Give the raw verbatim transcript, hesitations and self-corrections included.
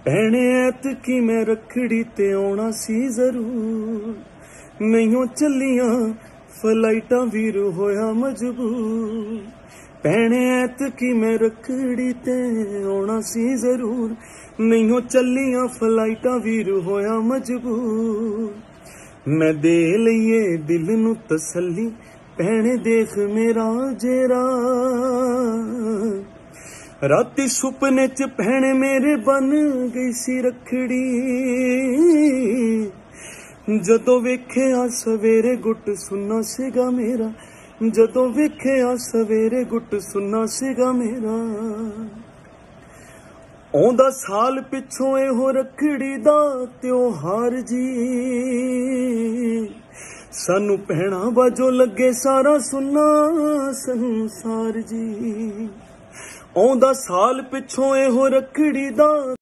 भैने ऐतकी मैं रखड़ी ते आउणा सी जरूर, नहीं चलियां फ्लाइटां वीर होया मजबूर। भैने ऐतकी मैं रखड़ी ते आउणा सी जरूर, नहीं चलियां फ्लाइटां वीर होया मजबूर। मैं दे लईए दिल नू तसल्ली, भैने देख मेरा जेरा। राती सुपने च भैने मेरे बन गई सी रखड़ी, जदों वेखिया सवेरे गुट सुना सीगा मेरा, जदों वेखिया सवेरे गुट सुना सीगा मेरा। आउंदा साल पिछों एहो रखड़ी दा त्योहार जी, सानू भैणा बाजो लगे सारा सुना संसार जी। आउंदा साल पिछों एहो रखड़ी दा